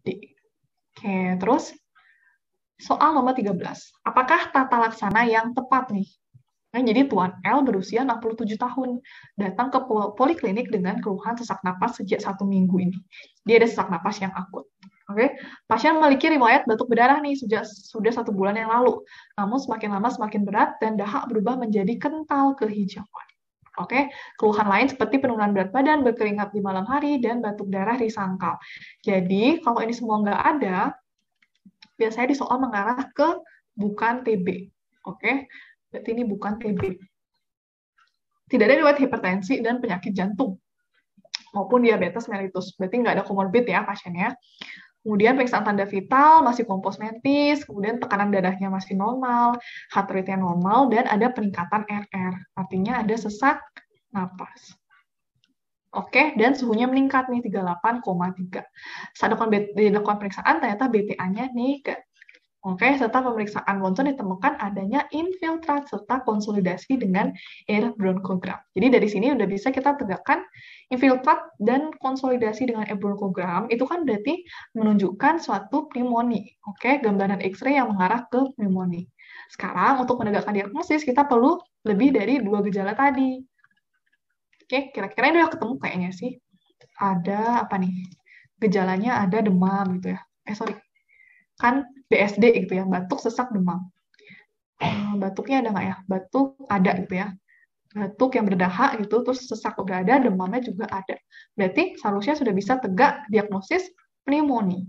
Oke, terus soal nomor 13. Apakah tata laksana yang tepat nih? Nah, jadi Tuan L berusia 67 tahun, datang ke poliklinik dengan keluhan sesak napas sejak 1 minggu ini. Dia ada sesak napas yang akut. Oke, pasien memiliki riwayat batuk berdarah nih sejak sudah 1 bulan yang lalu. Namun semakin lama semakin berat dan dahak berubah menjadi kental kehijauan. Oke, keluhan lain seperti penurunan berat badan, berkeringat di malam hari, dan batuk darah di sangkal. Jadi, kalau ini semua nggak ada, biasanya di soal mengarah ke bukan TB. Oke, berarti ini bukan TB. Tidak ada riwayat hipertensi dan penyakit jantung maupun diabetes mellitus. Berarti nggak ada komorbid ya pasiennya. Kemudian pemeriksaan tanda vital masih kompos mentis, kemudian tekanan darahnya masih normal, heart rate-nya normal, dan ada peningkatan RR. Artinya ada sesak napas. Oke, dan suhunya meningkat nih 38,3. Saat dilakukan pemeriksaan ternyata BTA-nya negatif. Oke, serta pemeriksaan Watson ditemukan adanya infiltrat serta konsolidasi dengan air bronchogram. Jadi dari sini udah bisa kita tegakkan infiltrat dan konsolidasi dengan air bronchogram itu kan berarti menunjukkan suatu pneumonia. Oke, gambaran X-ray yang mengarah ke pneumonia. Sekarang untuk menegakkan diagnosis kita perlu lebih dari 2 gejala tadi. Oke, kira-kira ini udah ketemu kayaknya sih. Ada apa nih? Gejalanya ada demam gitu ya. Kan BSD gitu ya, batuk, sesak, demam. Batuknya ada nggak ya? Batuk ada gitu ya. Batuk yang berdahak gitu, terus sesak udah ada, demamnya juga ada. Berarti seharusnya sudah bisa tegak diagnosis pneumonia.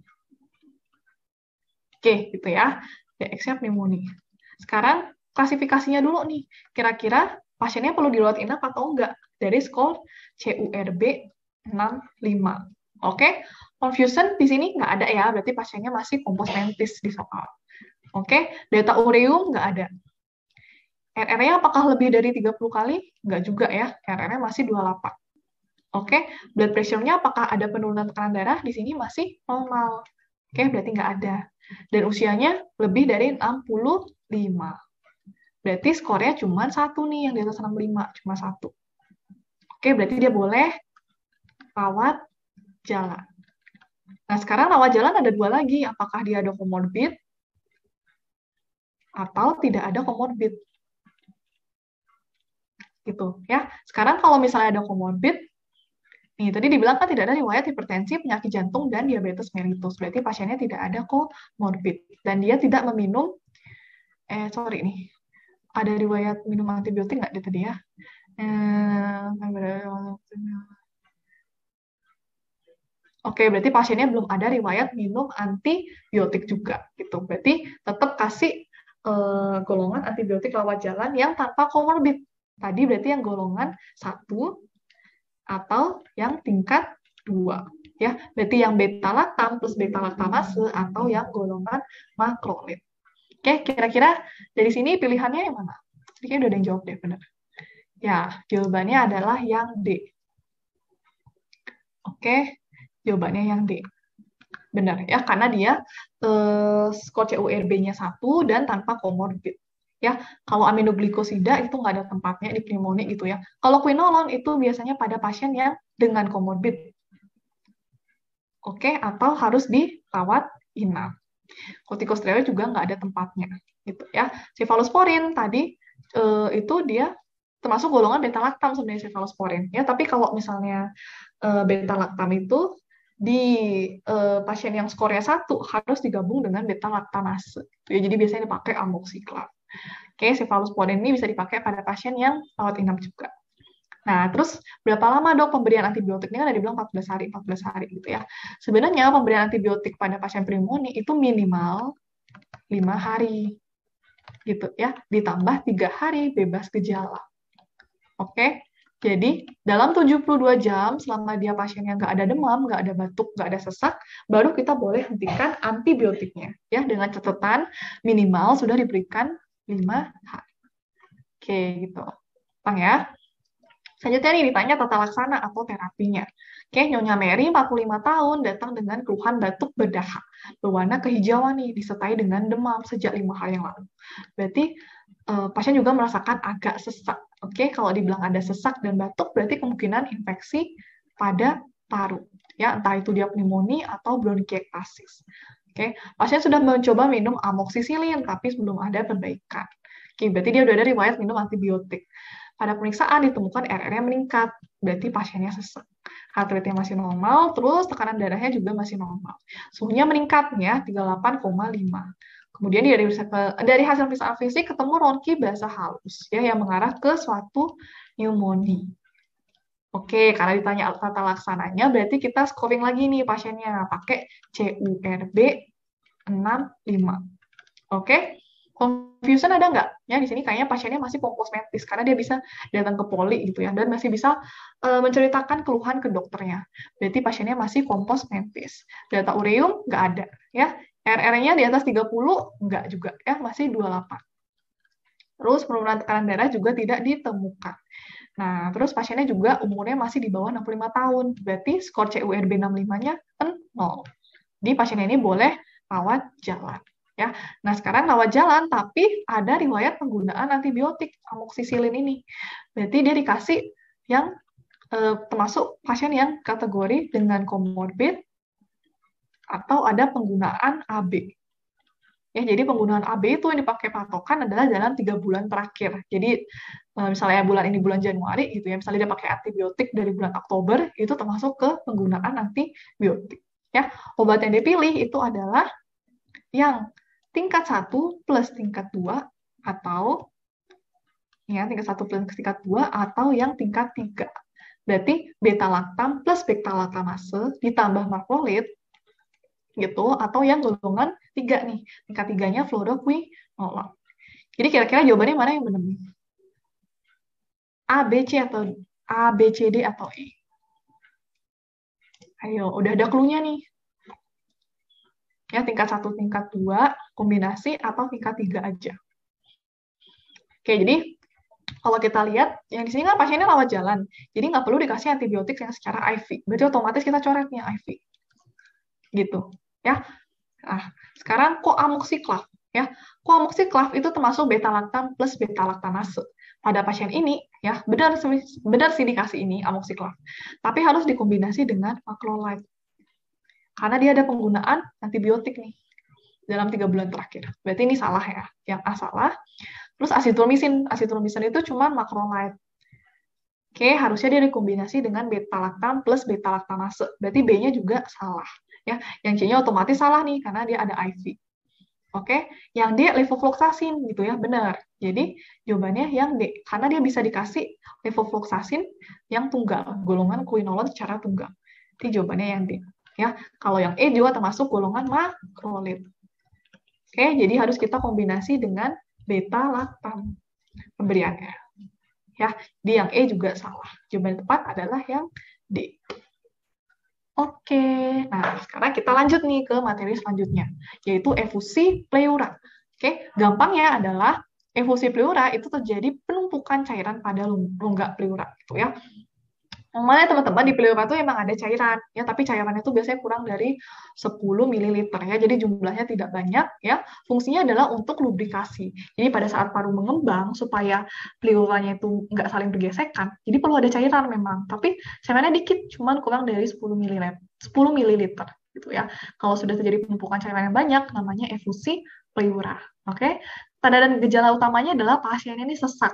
Oke, gitu ya. DX-nya pneumonia. Sekarang klasifikasinya dulu nih. Kira-kira pasiennya perlu dirawat inap atau enggak? Dari skor CURB 65. Oke, confusion di sini nggak ada ya, berarti pasiennya masih kompos mentis di soal. Oke, data ureum nggak ada. RR-nya apakah lebih dari 30 kali? Nggak juga ya, RR-nya masih 28. Oke, blood pressure-nya apakah ada penurunan tekanan darah? Di sini masih normal. Oke, berarti nggak ada. Dan usianya lebih dari 65. Berarti skornya cuma 1 nih, yang di atas 65, cuma 1. Oke, berarti dia boleh rawat jalan. Nah, sekarang rawat jalan ada 2 lagi. Apakah dia ada komorbid atau tidak ada komorbid. Gitu ya. Sekarang kalau misalnya ada komorbid, nih tadi dibilang kan tidak ada riwayat hipertensi, penyakit jantung, dan diabetes mellitus. Berarti pasiennya tidak ada komorbid. Dan dia tidak meminum, sorry nih, ada riwayat minum antibiotik nggak dia tadi ya? Oke, berarti pasiennya belum ada riwayat minum antibiotik juga, gitu. Berarti tetap kasih golongan antibiotik rawat jalan yang tanpa komorbid. Tadi berarti yang golongan 1 atau yang tingkat 2. Ya, berarti yang beta-laktam plus beta-laktamase atau yang golongan makrolid. Oke, kira-kira dari sini pilihannya yang mana? Kayaknya udah ada yang jawab deh, benar. Ya, jawabannya adalah yang D. Oke, jawabannya yang D. Benar ya, karena dia skor CURB-nya 1 dan tanpa komorbid. Ya, kalau aminoglikosida itu nggak ada tempatnya di pneumonia gitu ya. Kalau quinolone itu biasanya pada pasien yang dengan komorbid. Oke, atau harus dirawat inap. Kortikosteroid juga nggak ada tempatnya gitu ya. Cefalosporin tadi itu dia termasuk golongan beta-laktam sebenarnya cefalosporin ya, tapi kalau misalnya beta-laktam itu di pasien yang skornya 1 harus digabung dengan beta-laktamase. Ya, jadi biasanya dipakai amoxicillin. Oke, cefalosporin ini bisa dipakai pada pasien yang rawat inap juga. Nah, terus berapa lama dok pemberian antibiotiknya? Kan ada dibilang 14 hari gitu ya. Sebenarnya pemberian antibiotik pada pasien pneumonia itu minimal 5 hari gitu ya, ditambah 3 hari bebas gejala. Oke, jadi dalam 72 jam selama dia pasiennya nggak ada demam, nggak ada batuk, nggak ada sesak, baru kita boleh hentikan antibiotiknya ya, dengan catatan minimal sudah diberikan 5 hari. Oke, gitu. Bang ya. Selanjutnya nih ditanya tata laksana atau terapinya. Oke, Nyonya Mary 45 tahun datang dengan keluhan batuk berdahak, berwarna kehijauan nih, disertai dengan demam sejak 5 hari yang lalu. Berarti pasien juga merasakan agak sesak. Oke, kalau dibilang ada sesak dan batuk berarti kemungkinan infeksi pada paru. ya entah itu dia pneumonia atau bronkiektasis. Oke, pasien sudah mencoba minum amoksisilin tapi belum ada perbaikan. Oke, berarti dia udah ada riwayat minum antibiotik. Pada pemeriksaan ditemukan RR-nya meningkat, berarti pasiennya sesak. Heart rate-nya masih normal, terus tekanan darahnya juga masih normal. Suhunya meningkat ya, 38,5. Kemudian dari hasil pemeriksaan fisik ketemu ronki basah halus ya yang mengarah ke suatu pneumonia. Oke, karena ditanya tata laksananya, berarti kita scoring lagi nih pasiennya pakai CURB 65. Oke, confusion ada nggak? Ya, di sini kayaknya pasiennya masih kompos mentis karena dia bisa datang ke poli gitu ya, dan masih bisa menceritakan keluhan ke dokternya. Berarti pasiennya masih kompos mentis. Data ureum nggak ada ya. RR-nya di atas 30 nggak juga ya, masih 28. Terus penurunan tekanan darah juga tidak ditemukan. Nah, terus pasiennya juga umurnya masih di bawah 65 tahun. Berarti skor CURB 65-nya 0. Jadi pasien ini boleh rawat jalan. Ya. Nah, sekarang rawat jalan, tapi ada riwayat penggunaan antibiotik amoksisilin ini. Berarti dia dikasih yang termasuk pasien yang kategori dengan komorbid atau ada penggunaan AB. Ya, jadi penggunaan AB itu yang dipakai patokan adalah dalam 3 bulan terakhir. Jadi misalnya bulan ini bulan Januari gitu ya, misalnya dia pakai antibiotik dari bulan Oktober, itu termasuk ke penggunaan antibiotik. Ya, obat yang dipilih itu adalah yang tingkat 1 plus tingkat 2 atau ya tingkat 1 plus tingkat 2 atau yang tingkat 3. Berarti beta-lactam plus beta-lactamase ditambah macrolide gitu, atau yang golongan 3 nih, tingkat 3-nya fluoroquinolone. Jadi kira-kira jawabannya mana yang benar? A, B, C, atau A, B, C, D, atau E? Ayo, udah ada clue-nya nih. Ya, tingkat 1, tingkat 2, kombinasi, atau tingkat 3 aja. Oke, jadi kalau kita lihat, yang di sini kan pasiennya rawat jalan, jadi nggak perlu dikasih antibiotik yang secara IV. Berarti otomatis kita coretnya IV. Gitu. Ya, nah, sekarang koamoksiklaf ya. Koamoksiklaf itu termasuk beta-lactam plus beta-lactamase. Pada pasien ini ya, benar sih dikasih ini amoksiklaf. Tapi harus dikombinasi dengan macrolide. Karena dia ada penggunaan antibiotik nih dalam 3 bulan terakhir. Berarti ini salah ya. Yang A salah. Terus asitromisin. Asitromisin itu cuma macrolide. Oke, harusnya dia dikombinasi dengan beta-lactam plus beta-lactamase. Berarti B-nya juga salah. Ya, yang C-nya otomatis salah nih karena dia ada IV. Oke, yang D levofloxacin gitu ya, benar. Jadi jawabannya yang D karena dia bisa dikasih levofloxacin yang tunggal, golongan quinolone secara tunggal. Itu jawabannya yang D. Ya, kalau yang E juga termasuk golongan macrolide. Oke, jadi harus kita kombinasi dengan beta-lactam pemberiannya. Ya, di yang E juga salah. Jawaban tepat adalah yang D. Oke, nah sekarang kita lanjut nih ke materi selanjutnya, yaitu efusi pleura. Oke, gampangnya adalah efusi pleura itu terjadi penumpukan cairan pada rongga pleura, gitu ya. Normalnya teman-teman di pleura itu emang ada cairan, ya, tapi cairannya itu biasanya kurang dari 10 ml ya, jadi jumlahnya tidak banyak, ya. Fungsinya adalah untuk lubrikasi. Jadi pada saat paru mengembang, supaya pleuranya itu nggak saling bergesekan, jadi perlu ada cairan memang, tapi cairannya dikit, cuman kurang dari 10 ml, gitu ya. Kalau sudah terjadi penumpukan cairan yang banyak, namanya efusi pleura. Oke, tanda dan gejala utamanya adalah pasien ini sesak,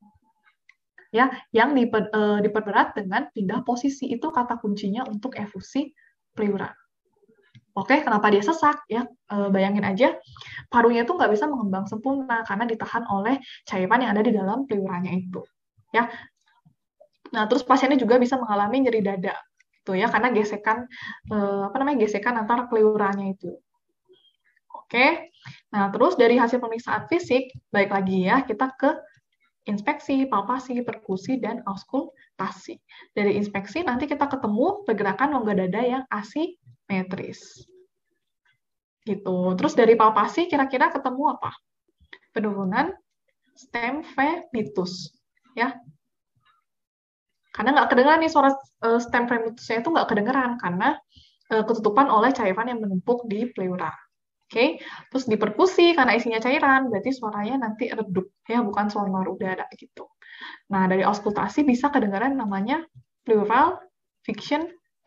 ya, yang diperberat dengan pindah posisi. Itu kata kuncinya untuk efusi pleura. Oke, kenapa dia sesak? Ya, bayangin aja, parunya itu nggak bisa mengembang sempurna karena ditahan oleh cairan yang ada di dalam pleuranya itu. Ya, nah terus pasiennya juga bisa mengalami nyeri dada, gitu ya, karena gesekan gesekan antara pleuranya itu. Oke, nah terus dari hasil pemeriksaan fisik, baik lagi ya, kita ke inspeksi, palpasi, perkusi, dan auskultasi. Dari inspeksi nanti kita ketemu pergerakan rongga dada yang asimetris. Gitu. Terus dari palpasi kira-kira ketemu apa? Penurunan stem vemitus. Ya. Karena nggak kedengeran nih suara stem vemitusnya itu nggak kedengeran karena ketutupan oleh cairan yang menumpuk di pleura. Oke, terus di perkusi karena isinya cairan, berarti suaranya nanti redup, ya, bukan sonor udara gitu. Nah, dari auskultasi bisa kedengaran namanya pleural fiction tap.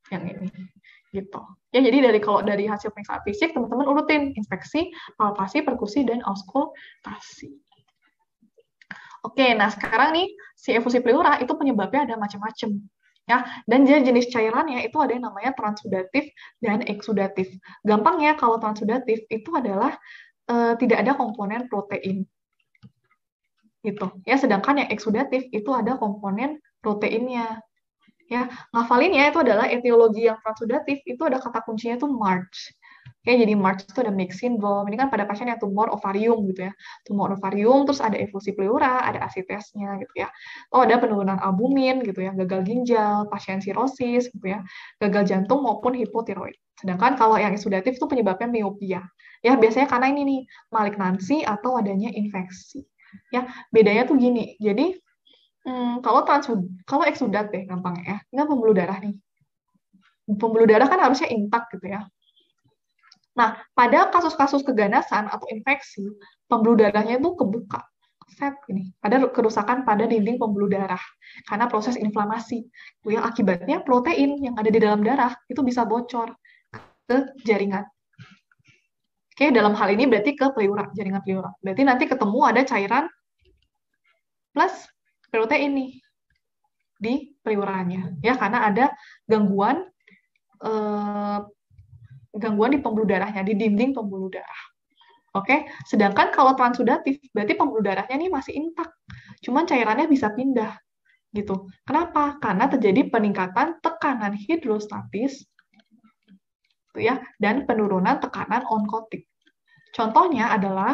yang ini gitu. Ya, jadi kalau dari hasil pemeriksaan fisik, teman-teman urutin inspeksi, palpasi, perkusi, dan auskultasi. Oke, nah sekarang nih si efusi pleura itu penyebabnya ada macam-macam. Ya, dan jenis cairannya itu ada yang namanya transudatif dan eksudatif. Gampangnya kalau transudatif itu adalah tidak ada komponen protein gitu. Ya, sedangkan yang eksudatif itu ada komponen proteinnya. Ya, ngafalinnya itu adalah etiologi yang transudatif itu ada kata kuncinya itu March. Oke, jadi March itu ada mixed syndrome. Ini kan pada pasien yang tumor ovarium gitu ya. Tumor ovarium, terus ada efusi pleura, ada asitesnya gitu ya. Oh, ada penurunan albumin gitu ya, gagal ginjal, pasien sirosis gitu ya, gagal jantung maupun hipotiroid. Sedangkan kalau yang eksudatif itu penyebabnya miopia. Ya, biasanya karena ini nih, malignansi atau adanya infeksi. Ya, bedanya tuh gini. Jadi, kalau eksudat deh gampangnya ya, ini kan pembuluh darah nih. Pembuluh darah kan harusnya intak gitu ya. Nah, pada kasus-kasus keganasan atau infeksi, pembuluh darahnya itu kebuka. Set ini. Ada kerusakan pada dinding pembuluh darah karena proses inflamasi. Yang akibatnya protein yang ada di dalam darah itu bisa bocor ke jaringan. Oke, dalam hal ini berarti ke pleura, jaringan pleura. Berarti nanti ketemu ada cairan plus protein nih di pleuranya. Ya, karena ada gangguan eh, gangguan di pembuluh darahnya, di dinding pembuluh darah. Oke, sedangkan kalau transudatif, berarti pembuluh darahnya ini masih intak, cuman cairannya bisa pindah, gitu. Kenapa? Karena terjadi peningkatan tekanan hidrostatis, gitu ya, dan penurunan tekanan onkotik. Contohnya adalah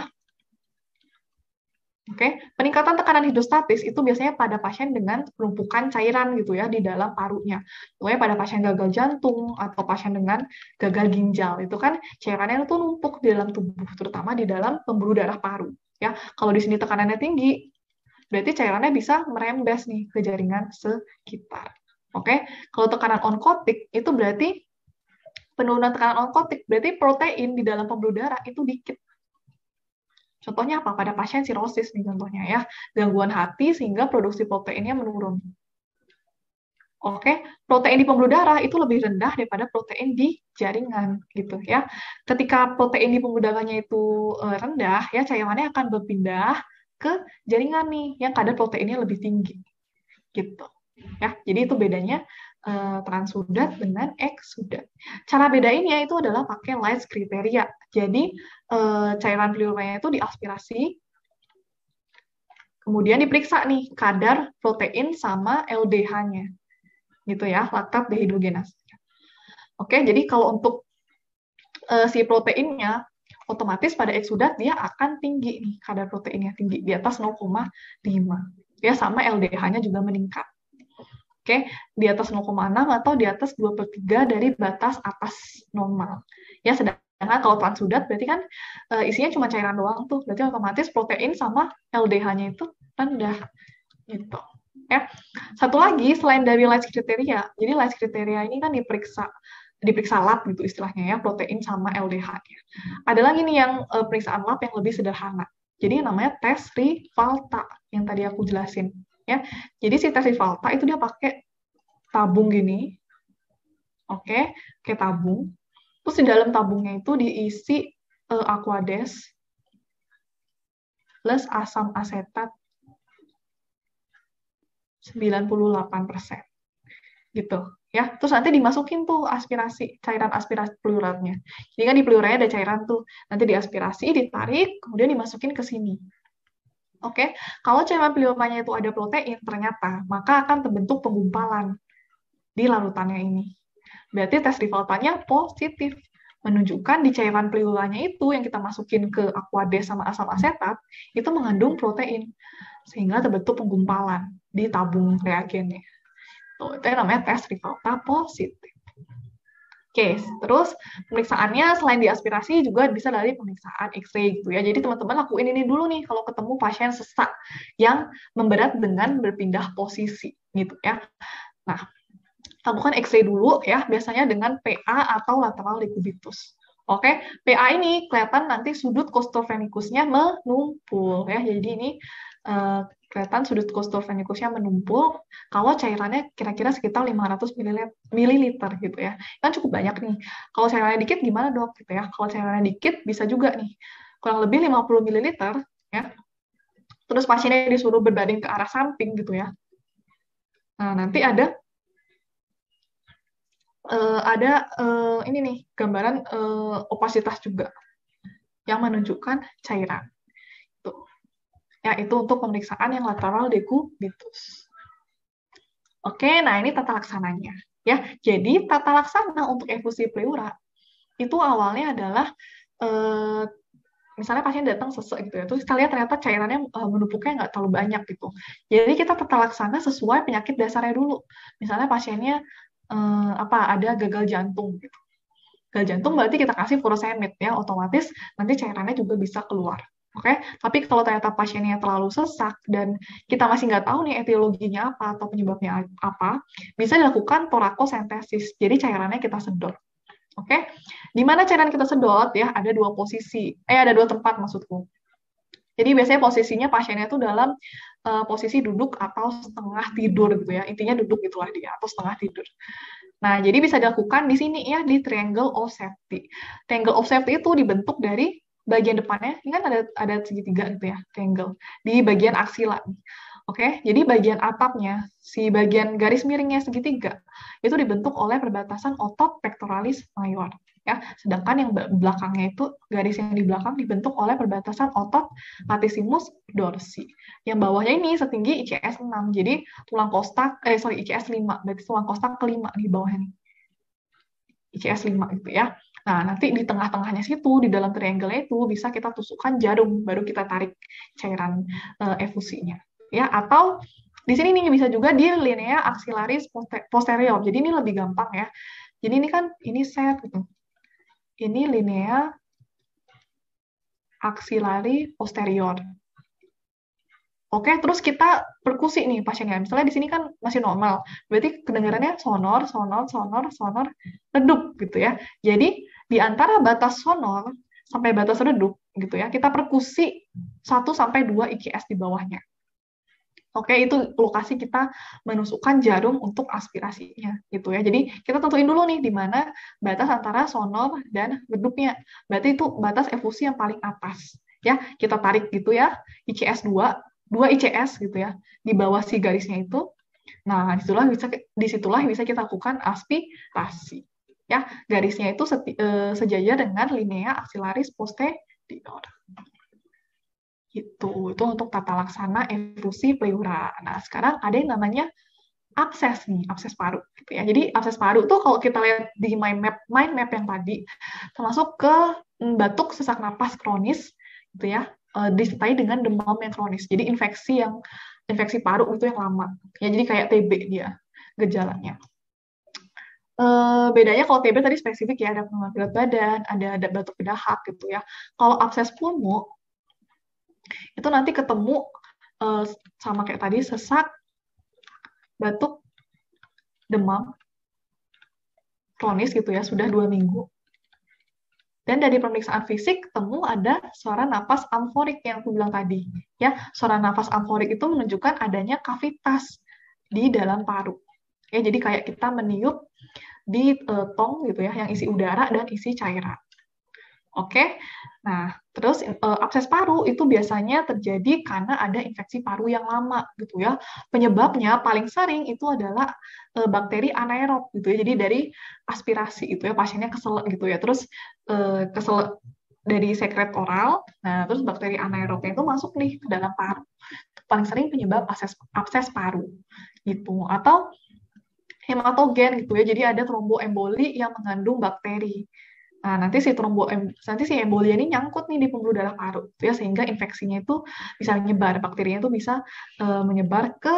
peningkatan tekanan hidrostatis itu biasanya pada pasien dengan penumpukan cairan gitu ya di dalam parunya. Pokoknya pada pasien gagal jantung atau pasien dengan gagal ginjal itu kan cairannya itu numpuk di dalam tubuh, terutama di dalam pembuluh darah paru. Ya, kalau di sini tekanannya tinggi, berarti cairannya bisa merembes nih ke jaringan sekitar. Kalau tekanan onkotik itu berarti penurunan tekanan onkotik, berarti protein di dalam pembuluh darah itu dikit. Contohnya apa? Pada pasien sirosis nih contohnya ya, gangguan hati sehingga produksi proteinnya menurun. Protein di pembuluh darah itu lebih rendah daripada protein di jaringan gitu ya. Ketika protein di pembuluh darahnya itu rendah ya, cairannya akan berpindah ke jaringan nih yang kadar proteinnya lebih tinggi gitu. Ya, jadi itu bedanya transudat dengan eksudat. Cara bedainnya itu adalah pakai Leitz kriteria. Jadi cairan pleuranya itu diaspirasi, kemudian diperiksa nih kadar protein sama LDH-nya, gitu ya, laktat dehidrogenase. Jadi kalau untuk si proteinnya, otomatis pada eksudat dia akan tinggi nih, kadar proteinnya tinggi, di atas 0,5. Ya, sama LDH-nya juga meningkat. Di atas 0,6 atau di atas 2/3 dari batas atas normal. Ya, sedangkan kalau transudat berarti kan isinya cuma cairan doang tuh, berarti otomatis protein sama LDH-nya itu rendah. Gitu. Ya. Satu lagi selain dari Leitz kriteria, jadi Leitz kriteria ini kan diperiksa lab gitu istilahnya ya, protein sama LDH-nya. Ada lagi nih yang periksaan lab yang lebih sederhana. Jadi yang namanya tes Rivalta yang tadi aku jelasin. Ya, jadi si tes Rivalta itu dia pakai tabung gini, kayak tabung. Terus di dalam tabungnya itu diisi aquades plus asam asetat 98%, gitu ya. Terus nanti dimasukin tuh cairan aspirasi pleuranya. Jadi kan di pleuranya ada cairan tuh, nanti diaspirasi, ditarik, kemudian dimasukin ke sini. Kalau cairan pleuranya itu ada protein, ternyata maka akan terbentuk penggumpalan di larutannya ini. Berarti tes Rivaltanya positif, menunjukkan di cairan pleuranya itu yang kita masukin ke aquades sama asam asetat itu mengandung protein, sehingga terbentuk penggumpalan di tabung reagennya. Itu namanya tes Rivalta positif. Terus pemeriksaannya selain diaspirasi juga bisa dari pemeriksaan X-ray gitu ya. Jadi teman-teman lakuin ini dulu nih kalau ketemu pasien sesak yang memberat dengan berpindah posisi gitu ya. Nah, lakukan X-ray dulu ya, biasanya dengan PA atau lateral decubitus. PA ini kelihatan nanti sudut costophrenicusnya menumpul ya. Jadi ini kelihatan sudut kustur venikusnya menumpuk kalau cairannya kira-kira sekitar 500 mililiter gitu ya. Kan cukup banyak nih. Kalau cairannya dikit gimana dok gitu ya. Kalau cairannya dikit bisa juga nih. Kurang lebih 50 mililiter ya. Terus pasiennya disuruh berbaring ke arah samping gitu ya. Nah, nanti ada ini nih gambaran opasitas juga yang menunjukkan cairan. Tuh. Ya, itu untuk pemeriksaan yang lateral decubitus. Oke, nah ini tata laksananya. Ya, jadi tata laksana untuk efusi pleura itu awalnya adalah eh, misalnya pasien datang sesek gitu ya, terus kita lihat ternyata cairannya menumpuknya nggak terlalu banyak gitu. Jadi kita tata laksana sesuai penyakit dasarnya dulu. Misalnya pasiennya ada gagal jantung gitu. Gagal jantung berarti kita kasih furosemid ya, otomatis nanti cairannya juga bisa keluar. Oke, tapi kalau ternyata pasiennya terlalu sesak dan kita masih nggak tahu nih etiologinya apa atau penyebabnya apa, bisa dilakukan torakosentesis. Jadi cairannya kita sedot. Oke, di mana cairan kita sedot ya ada dua posisi, ada dua tempat maksudku. Jadi biasanya posisinya pasiennya itu dalam posisi duduk atau setengah tidur gitu ya. Intinya duduk gitulah dia atau setengah tidur. Nah, jadi bisa dilakukan di sini ya di triangle of safety. Triangle of safety itu dibentuk dari bagian depannya, ini kan ada segitiga gitu ya, triangle di bagian aksila. Oke, jadi bagian atapnya, si bagian garis miringnya segitiga, itu dibentuk oleh perbatasan otot pectoralis major. Ya, sedangkan yang belakangnya itu, garis yang di belakang dibentuk oleh perbatasan otot latissimus dorsi. Yang bawahnya ini setinggi ICS 6, jadi tulang kostak, ICS 5, berarti tulang kostak kelima di bawahnya nih. ICS 5 gitu ya. Nah, nanti di tengah-tengahnya situ, di dalam triangle itu, bisa kita tusukkan jarum, baru kita tarik cairan efusinya. Ya, atau di sini nih bisa juga di linea axillaris posterior. Jadi ini lebih gampang ya. Jadi ini kan, ini set gitu. Ini linea axillari posterior. Oke, terus kita perkusi nih pasiennya. Misalnya di sini kan masih normal, berarti kedengarannya sonor, sonor, sonor, sonor, redup gitu ya. Jadi di antara batas sonor sampai batas redup gitu ya, kita perkusi 1 sampai 2 ICS di bawahnya. Oke, itu lokasi kita menusukkan jarum untuk aspirasinya gitu ya. Jadi kita tentuin dulu nih di mana batas antara sonor dan redupnya. Berarti itu batas efusi yang paling atas. Ya, kita tarik gitu ya, ICS 2 ICS gitu ya, di bawah si garisnya itu. Nah, disitulah bisa kita lakukan aspirasi. Ya, garisnya itu sejajar dengan linea axillaris posterior. Itu untuk tata laksana efusi pleura. Nah, sekarang ada yang namanya abses nih, abses paru gitu ya. Jadi abses paru tuh kalau kita lihat di mind map yang tadi termasuk ke batuk sesak napas kronis gitu ya, disertai dengan demam yang kronis. Jadi infeksi paru itu yang lama. Ya jadi kayak TB dia gejalanya. Bedanya kalau TB tadi spesifik ya, ada penurunan berat badan, ada batuk berdahak gitu ya. Kalau abses pulmo itu nanti ketemu sama kayak tadi, sesak, batuk, demam, kronis gitu ya, sudah 2 minggu. Dan dari pemeriksaan fisik, ketemu ada suara napas amforik yang aku bilang tadi. Ya, suara napas amforik itu menunjukkan adanya kavitas di dalam paru. Ya, jadi kayak kita meniup di tong gitu ya, yang isi udara dan isi cairan. Oke, nah terus abses paru itu biasanya terjadi karena ada infeksi paru yang lama gitu ya. Penyebabnya paling sering itu adalah bakteri anaerob gitu ya. Jadi dari aspirasi itu ya, pasiennya keselak gitu ya. Terus keselak dari sekret oral, nah terus bakteri anaerobnya itu masuk nih ke dalam paru. Paling sering penyebab abses paru gitu. Atau hematogen gitu ya. Jadi ada tromboemboli yang mengandung bakteri. Nah, nanti si embolia ini nyangkut nih di pembuluh darah paru, ya sehingga infeksinya itu bisa menyebar, bakterinya itu bisa menyebar ke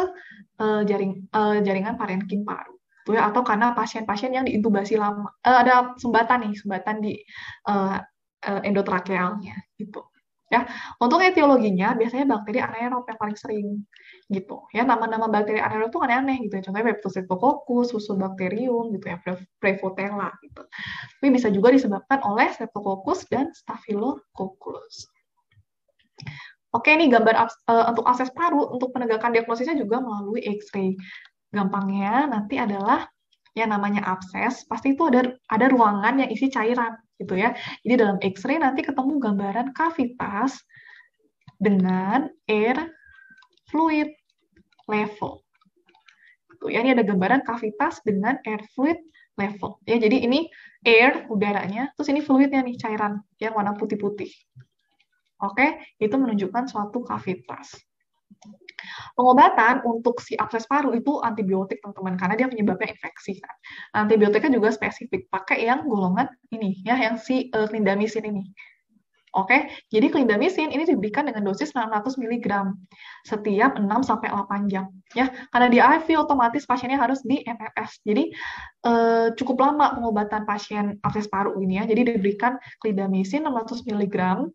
jaringan parenkim paru, gitu ya, atau karena pasien-pasien yang diintubasi lama, ada sumbatan di endotrakealnya, gitu. Ya, untuk etiologinya biasanya bakteri anaerob yang paling sering gitu. Ya, nama-nama bakteri anaerob itu aneh-aneh gitu ya. Contohnya Streptococcus, Fusobacterium gitu ya, Prevotella gitu. Tapi bisa juga disebabkan oleh Streptococcus dan Staphylococcus. Oke, ini gambar untuk akses paru, untuk penegakan diagnosisnya juga melalui X-ray. Gampangnya nanti adalah yang namanya abses, pasti itu ada ruangan yang isi cairan gitu ya. Jadi dalam X-ray nanti ketemu gambaran kavitas dengan air fluid level. Tuh, ya, ini ada gambaran kavitas dengan air fluid level. Ya, jadi ini air udaranya, terus ini fluidnya nih cairan yang warna putih-putih. Oke, itu menunjukkan suatu kavitas. Pengobatan untuk si abses paru itu antibiotik, teman-teman, karena dia penyebabnya infeksi kan. Antibiotiknya juga spesifik, pakai yang golongan ini ya, yang si clindamycin ini. Oke, jadi clindamycin ini diberikan dengan dosis 600 mg setiap 6-8 jam. Ya, karena di IV otomatis pasiennya harus di MRS. Jadi cukup lama pengobatan pasien abses paru ini ya. Jadi diberikan clindamycin 600 mg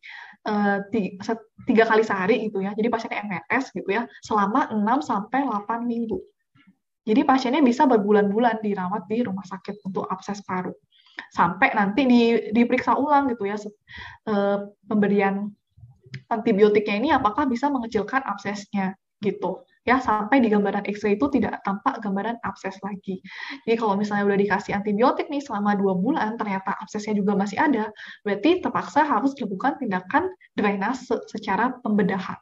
3 kali sehari gitu ya. Jadi pasiennya MRS gitu ya selama 6-8 minggu. Jadi pasiennya bisa berbulan-bulan dirawat di rumah sakit untuk abses paru sampai nanti diperiksa ulang gitu ya pemberian antibiotiknya ini apakah bisa mengecilkan absesnya gitu ya, sampai di gambaran X-ray itu tidak tampak gambaran abses lagi. Jadi kalau misalnya udah dikasih antibiotik nih selama 2 bulan ternyata absesnya juga masih ada, berarti terpaksa harus dilakukan tindakan drainase secara pembedahan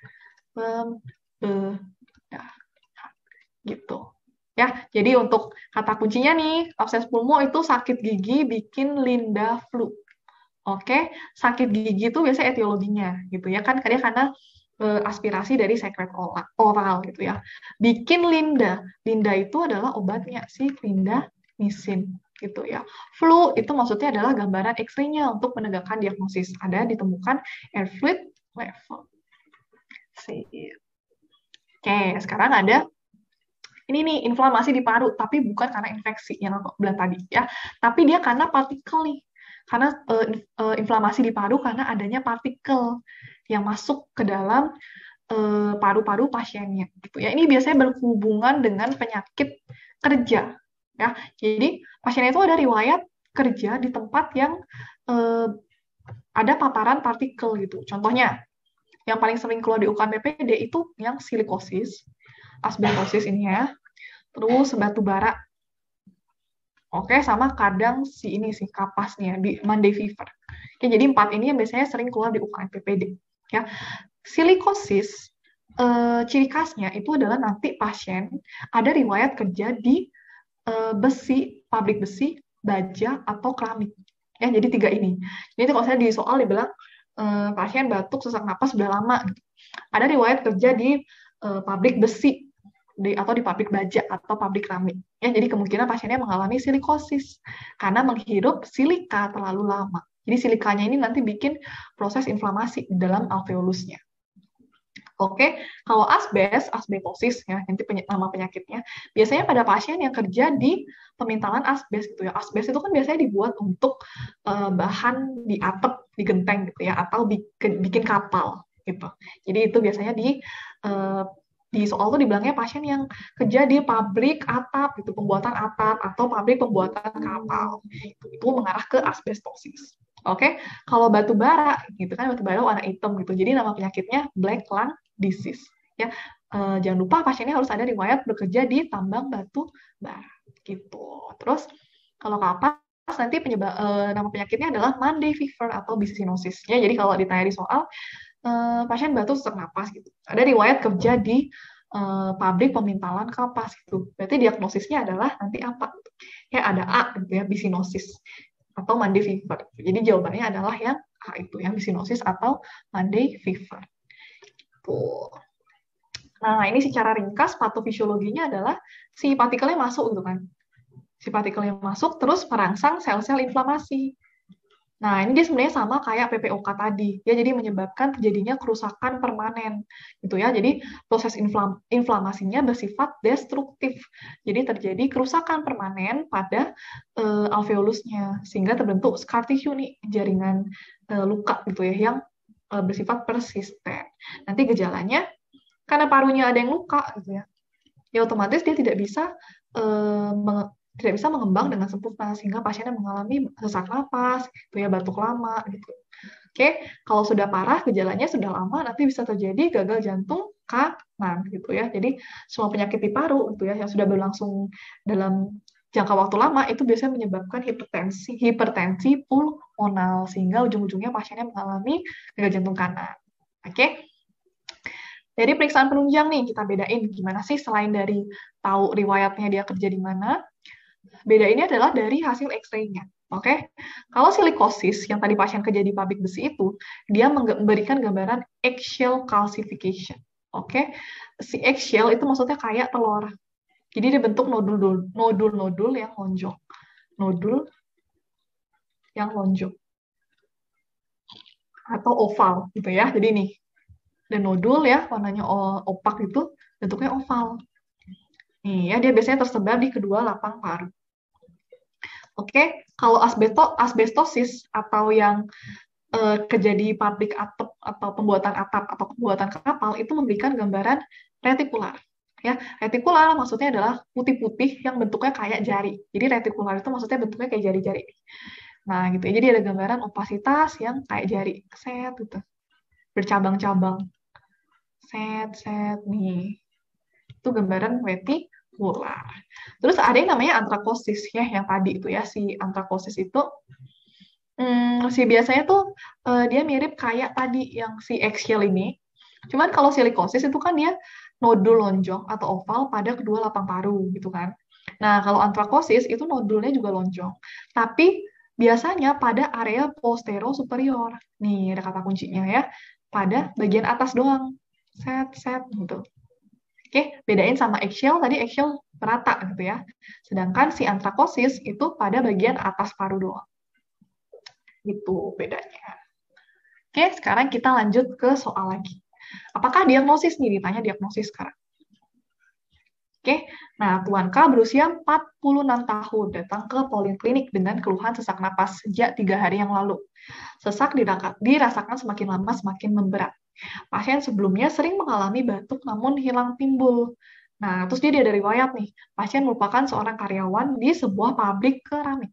gitu. Ya, jadi untuk kata kuncinya nih, abses pulmo itu sakit gigi bikin Linda flu. Oke, sakit gigi itu biasanya etiologinya gitu ya kan, karena aspirasi dari sekret oral gitu ya. Bikin Linda, Linda itu adalah obatnya si clindamycin gitu ya. Flu itu maksudnya adalah gambaran X-ray-nya untuk menegakkan diagnosis. Ada ditemukan air fluid level. Oke, sekarang ada ini nih inflamasi di paru, tapi bukan karena infeksi yang aku bilang tadi ya, tapi dia karena partikel nih, karena inflamasi di paru karena adanya partikel yang masuk ke dalam paru-paru pasiennya gitu ya. Ini biasanya berhubungan dengan penyakit kerja ya. Jadi pasien itu ada riwayat kerja di tempat yang ada paparan partikel gitu. Contohnya yang paling sering keluar di UKM-PPD itu yang silikosis, asbestosis ini ya, terus batu bara. Oke, sama kadang si ini sih kapasnya di Monday fever. Oke, jadi 4 ini yang biasanya sering keluar di UKM PPD. Ya, silikosis ciri khasnya itu adalah nanti pasien ada riwayat kerja di besi, pabrik besi, baja atau keramik. Ya, jadi 3 ini. Jadi kalau saya di soal dibilang pasien batuk sesak napas sudah lama. Ada riwayat kerja di pabrik besi atau di pabrik baja atau pabrik keramik. Ya, jadi kemungkinan pasiennya mengalami silikosis karena menghirup silika terlalu lama. Jadi silikanya ini nanti bikin proses inflamasi di dalam alveolusnya. Oke, kalau asbestosis ya, nanti nama penyakitnya, biasanya pada pasien yang kerja di pemintalan asbes gitu ya. Asbes itu kan biasanya dibuat untuk bahan di atap, di genteng gitu ya, atau bikin kapal gitu. Jadi itu biasanya di soal tuh dibilangnya pasien yang kerja di pabrik atap gitu, pembuatan atap atau pabrik pembuatan kapal. Itu mengarah ke asbestosis. Oke, kalau batu bara gitu kan, batu bara warna hitam gitu. Jadi nama penyakitnya black lung disease. Ya, jangan lupa pasiennya harus ada riwayat bekerja di tambang batu bara gitu. Terus kalau kapas nanti nama penyakitnya adalah Monday fever atau bisinosis. Ya, jadi kalau ditanya di soal pasien batuk sesak napas gitu. Ada riwayat kerja di pabrik pemintalan kapas gitu. Berarti diagnosisnya adalah nanti apa? Ya ada A gitu ya, bisinosis atau Monday fever. Jadi jawabannya adalah yang A itu, yang bisinosis atau Monday fever. Tuh. Nah, ini secara ringkas patofisiologinya adalah si partikelnya masuk gitu kan. Si partikelnya masuk terus merangsang sel-sel inflamasi. Nah, ini dia sebenarnya sama kayak PPOK tadi. Ya, jadi menyebabkan terjadinya kerusakan permanen gitu ya. Jadi proses inflamasinya bersifat destruktif. Jadi terjadi kerusakan permanen pada alveolusnya sehingga terbentuk scar tissue nih, jaringan luka gitu ya yang bersifat persisten. Nanti gejalanya karena parunya ada yang luka gitu ya. Ya otomatis dia tidak bisa tidak bisa mengembang dengan sempurna sehingga pasiennya mengalami sesak napas, gitu ya, batuk lama gitu. Oke, kalau sudah parah gejalanya sudah lama nanti bisa terjadi gagal jantung kanan gitu ya. Jadi semua penyakit di paru gitu ya yang sudah berlangsung dalam jangka waktu lama itu biasanya menyebabkan hipertensi pulmonal sehingga ujung-ujungnya pasiennya mengalami gagal jantung kanan. Oke. Dari periksaan penunjang nih kita bedain gimana sih selain dari tahu riwayatnya dia kerja di mana, beda ini adalah dari hasil X-ray-nya. Oke, kalau silikosis yang tadi pasien kerja di pabrik besi itu, dia memberikan gambaran eggshell calcification. Oke, si eggshell itu maksudnya kayak telur. Jadi dia bentuk nodul-nodul yang lonjong. Nodul yang lonjong. Atau oval gitu ya. Jadi nih, dan nodul ya, warnanya opak itu bentuknya oval. Nih ya, dia biasanya tersebar di kedua lapang paru. Oke, kalau asbestosis atau yang kerja di pabrik atap atau pembuatan atap atau pembuatan kapal itu memberikan gambaran retikular. Ya, retikular maksudnya adalah putih-putih yang bentuknya kayak jari. Jadi retikular itu maksudnya bentuknya kayak jari-jari. Nah, gitu ya. Jadi ada gambaran opasitas yang kayak jari. Set gitu. Bercabang-cabang. Set nih. Itu gambaran retikular. Terus ada yang namanya antrakosis ya, yang tadi itu ya, si antrakosis itu si biasanya tuh dia mirip kayak tadi yang si eggshell ini. Cuman kalau silikosis itu kan dia nodul lonjong atau oval pada kedua lapang paru gitu kan. Nah, kalau antrakosis itu nodulnya juga lonjong. Tapi biasanya pada area postero superior. Nih, ada kata kuncinya ya. Pada bagian atas doang. Set gitu. Oke, bedain sama eggshell, tadi eggshell merata gitu ya. Sedangkan si antrakosis itu pada bagian atas paru doang. Gitu bedanya. Oke, sekarang kita lanjut ke soal lagi. Apakah diagnosis nih? Ditanya diagnosis sekarang. Oke, nah Tuan K berusia 46 tahun, datang ke poliklinik dengan keluhan sesak napas sejak 3 hari yang lalu. Sesak dirasakan semakin lama semakin memberat. Pasien sebelumnya sering mengalami batuk namun hilang timbul. Nah, terus dia ada riwayat nih, pasien merupakan seorang karyawan di sebuah pabrik keramik.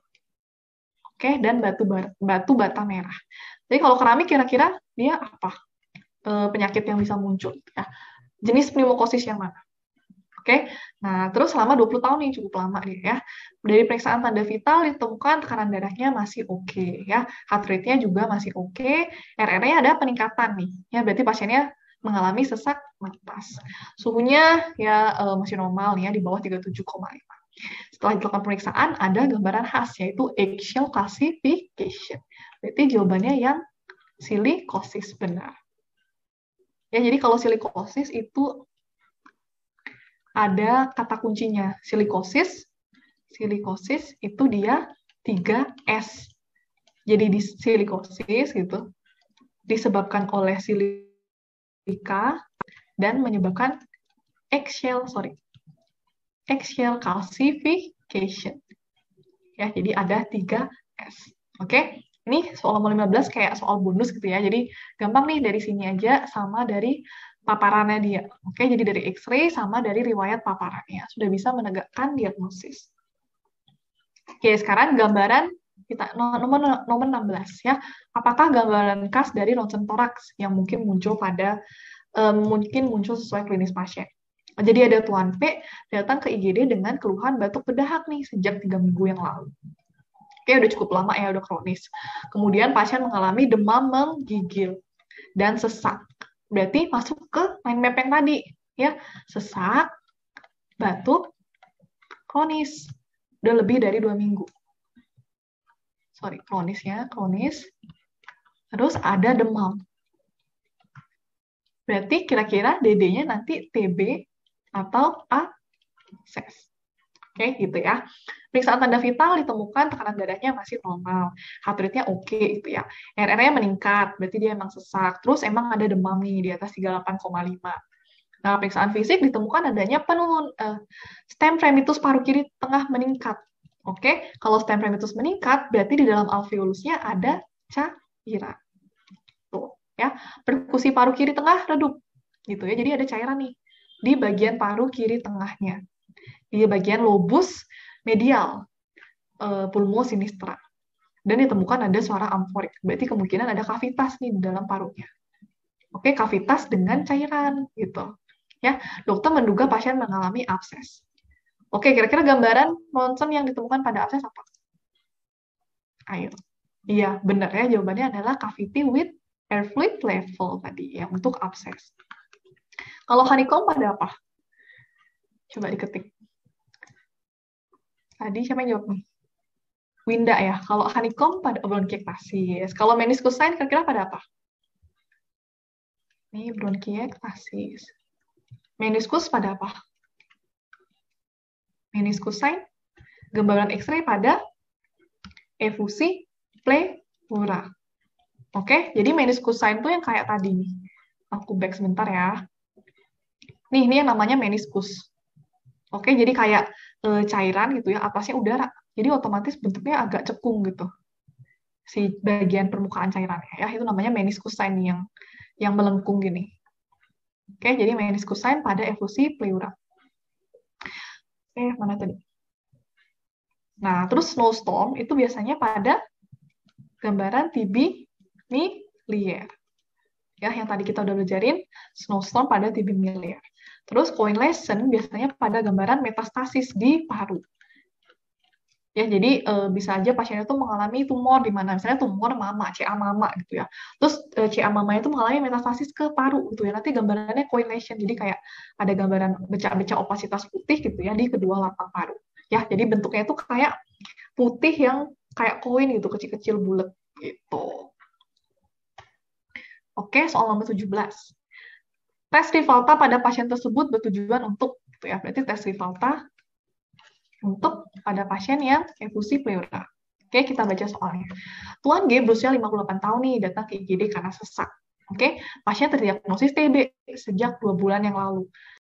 Oke, dan batu bata merah. Jadi kalau keramik kira-kira dia apa? Penyakit yang bisa muncul. Ya. Jenis pneumokosis yang mana? Oke, nah terus selama 20 tahun nih cukup lama nih ya. Dari periksaan tanda vital ditemukan tekanan darahnya masih oke ya. Heart rate-nya juga masih oke. RR-nya ada peningkatan nih. Ya, berarti pasiennya mengalami sesak napas. Suhunya ya masih normal nih ya di bawah 37,5. Setelah dilakukan pemeriksaan ada gambaran khas yaitu eggshell calcification. Berarti jawabannya yang silikosis benar. Ya, jadi kalau silikosis itu ada kata kuncinya. Silikosis itu dia 3S. Jadi di silikosis gitu disebabkan oleh silika dan menyebabkan eggshell calcification. Ya, jadi ada 3S. Oke. Ini soal nomor 15 kayak soal bonus gitu ya. Jadi gampang nih dari sini aja sama dari paparannya dia. Oke, jadi dari X-ray sama dari riwayat paparannya. Sudah bisa menegakkan diagnosis. Oke, sekarang gambaran kita nomor 16 ya. Apakah gambaran khas dari ronsen toraks yang mungkin muncul sesuai klinis pasien? Jadi ada Tuan P datang ke IGD dengan keluhan batuk berdahak nih sejak 3 minggu yang lalu. Oke, udah cukup lama ya, udah kronis. Kemudian pasien mengalami demam menggigil dan sesak. Berarti masuk ke mind map yang tadi, ya. Sesak, batuk, kronis. Udah lebih dari 2 minggu. Kronis. Terus ada demam. Berarti kira-kira DD-nya nanti TB atau ASES. Oke, gitu ya. Periksaan tanda vital ditemukan tekanan darahnya masih normal. Heart rate-nya oke gitu ya. RR-nya meningkat, berarti dia emang sesak. Terus emang ada demam nih di atas 38,5. Nah, periksaan fisik ditemukan adanya stem tremitus paru kiri tengah meningkat. Oke, kalau stem tremitus meningkat, berarti di dalam alveolusnya ada cairan. Tuh, ya. Perkusi paru kiri tengah redup. Gitu ya. Jadi ada cairan nih di bagian paru kiri tengahnya. Di bagian lobus medial pulmo sinistra. Dan ditemukan ada suara amforik. Berarti kemungkinan ada kavitas nih di dalam parunya. Oke, kavitas dengan cairan gitu. Ya, dokter menduga pasien mengalami abses. Oke, kira-kira gambaran ronsen yang ditemukan pada abses apa? Ayo. Iya, benar ya. Jawabannya adalah cavity with air fluid level tadi ya untuk abses. Kalau honeycomb pada apa? Coba diketik. Tadi siapa yang jawab nih? Winda ya. Kalau honeycomb pada bronkiektasis. Kalau meniscus sign kira-kira pada apa? Ini bronkiektasis. Meniscus pada apa? Meniscus sign. Gambaran X-ray pada efusi pleura. Oke, jadi meniscus sign tuh yang kayak tadi nih. Aku back sebentar ya. Nih, ini yang namanya meniscus. Oke, jadi kayak cairan gitu ya, atasnya udara. Jadi otomatis bentuknya agak cekung gitu. Si bagian permukaan cairannya ya, itu namanya meniscus sign yang melengkung gini. Oke, jadi meniscus sign pada efusi pleura. Oke, mana tadi? Nah, terus snowstorm itu biasanya pada gambaran TB miliar. Ya, yang tadi kita udah belajarin, snowstorm pada TB miliar. Terus coin lesion biasanya pada gambaran metastasis di paru. Ya, jadi bisa aja pasien itu mengalami tumor di mana misalnya tumor mama, CA mama gitu ya. Terus CA mama itu mengalami metastasis ke paru gitu ya. Nanti gambarannya coin lesion. Jadi kayak ada gambaran becak-becak opasitas putih gitu ya di kedua lapang paru. Ya, jadi bentuknya itu kayak putih yang kayak koin gitu, kecil-kecil bulat gitu. Oke, soal nomor 17. Tes Rivalta pada pasien tersebut bertujuan untuk gitu ya. Berarti tes Rivalta untuk pada pasien yang efusi pleura. Oke, kita baca soalnya. Tuan G berusia 58 tahun nih, datang ke IGD karena sesak. Oke, pasien terdiagnosis TB sejak 2 bulan yang lalu.